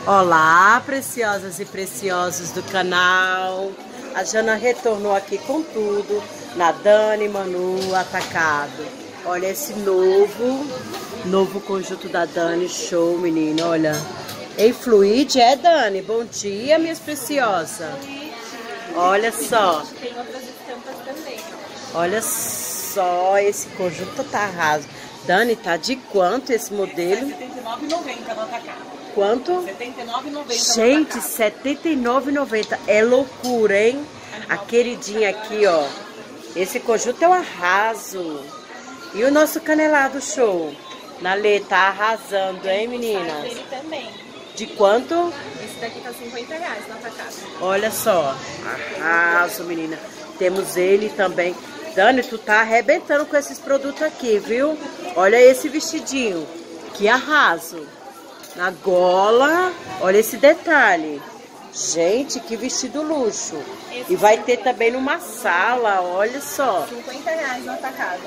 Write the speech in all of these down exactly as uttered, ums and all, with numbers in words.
Olá, preciosas e preciosos do canal. A Jana retornou aqui com tudo na Dani Manu Atacado. Olha esse novo, novo conjunto da Dani. Show, menina, olha. Em fluide, é, Dani? Bom dia, minhas preciosas. Olha só. Tem outras estampas também. Olha só, esse conjunto tá arraso. Dani, tá de quanto esse modelo? setenta e nove reais e noventa centavos no atacado. Quanto? setenta e nove reais e noventa centavos. Gente, setenta e nove reais e noventa centavos. É loucura, hein? A queridinha aqui, ó. Esse conjunto é um arraso. E o nosso canelado show? Na Lê, tá arrasando, hein, meninas? Ele também. De quanto? Esse daqui tá cinquenta reais no atacado. Olha só. Arraso, menina. Temos ele também. Dani, tu tá arrebentando com esses produtos aqui, viu? Olha esse vestidinho. Que arraso. Na gola, olha esse detalhe. Gente, que vestido luxo. Esse E vai ter também numa sala, olha só. cinquenta reais no atacado.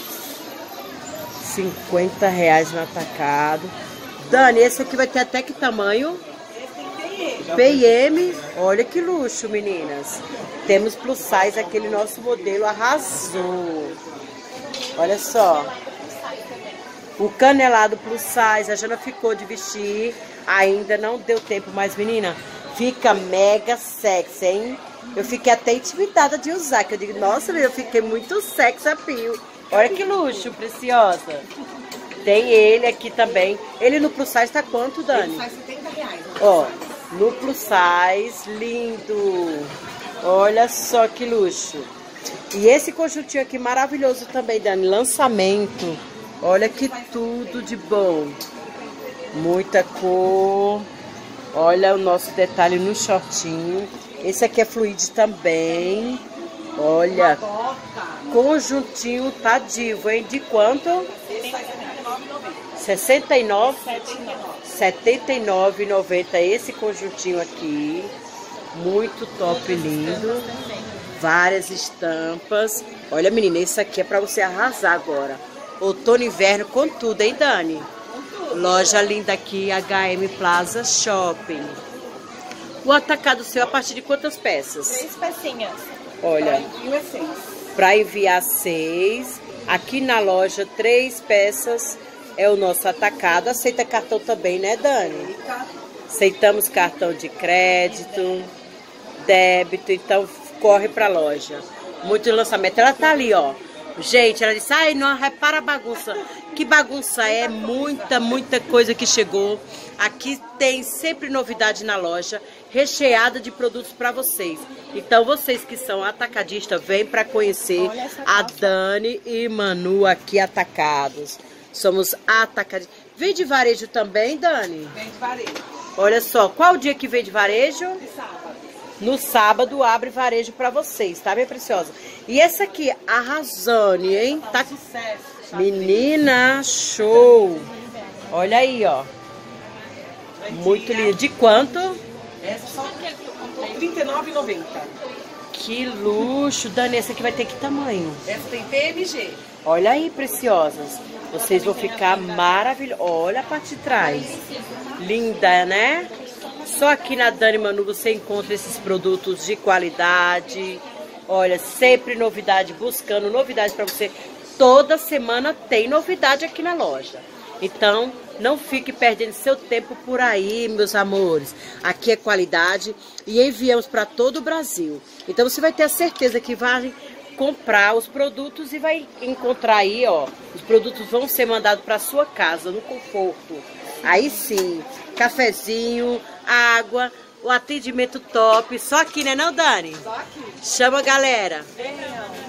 cinquenta reais no atacado. Dani, esse aqui vai ter até que tamanho? Esse tem P M. P M. Olha que luxo, meninas. Temos plus size, aquele nosso modelo arrasou. Olha só. O canelado plus size, a Jana ficou de vestir. Ainda não deu tempo, mas menina, fica mega sexy, hein? Eu fiquei até intimidada de usar, que eu digo, nossa, eu fiquei muito sexy appeal. Olha que luxo, preciosa. Tem ele aqui também. Ele no plus size tá quanto, Dani? Ele faz setenta reais. Ó, no plus size, lindo. Olha só que luxo. E esse conjuntinho aqui maravilhoso também, Dani, lançamento. Olha que tudo de bom. Muita cor. Olha o nosso detalhe no shortinho. Esse aqui é fluide também. Olha. Conjuntinho tá divo, hein? De quanto? sessenta e nove reais. setenta e nove reais e noventa centavos. Esse conjuntinho aqui. Muito top, lindo. Várias estampas. Olha, menina, esse aqui é pra você arrasar agora. Outono e inverno com tudo, hein, Dani? Loja linda aqui, H M Plaza Shopping. O atacado seu a partir de quantas peças? Três pecinhas. Olha, Pra envio é seis. para enviar seis. Aqui na loja, três peças é o nosso atacado. Aceita cartão também, né, Dani? Aceitamos cartão de crédito, débito, então corre pra loja. Muito lançamento. Ela tá ali, ó. Gente, ela disse, ai, não repara a bagunça. Que bagunça é? Muita, muita coisa que chegou. Aqui tem sempre novidade na loja, recheada de produtos para vocês. Então, vocês que são atacadistas, vem para conhecer a Dani e Manu aqui atacados. Somos atacadistas. Vem de varejo também, Dani? Vem de varejo. Olha só, qual o dia que vem de varejo? De sábado. No sábado abre varejo pra vocês, tá, minha preciosa? E essa aqui, a Razane, hein? Tá... Menina, show! Olha aí, ó. Muito lindo. De quanto? Essa só trinta e nove reais e noventa centavos. Que luxo! Dani, essa aqui vai ter que tamanho? Essa tem P M G. Olha aí, preciosas. Vocês vão ficar maravilhosos. Olha a parte de trás. Linda, né? Só aqui na Dani Manu você encontra esses produtos de qualidade. Olha, sempre novidade, buscando novidade para você. Toda semana tem novidade aqui na loja. Então, não fique perdendo seu tempo por aí, meus amores. Aqui é qualidade e enviamos para todo o Brasil. Então, você vai ter a certeza que vai comprar os produtos e vai encontrar aí, ó. Os produtos vão ser mandados para sua casa, no conforto. Aí sim, cafezinho, água, o atendimento top. Só aqui, né não, Dani? Só aqui. Chama a galera. Venham.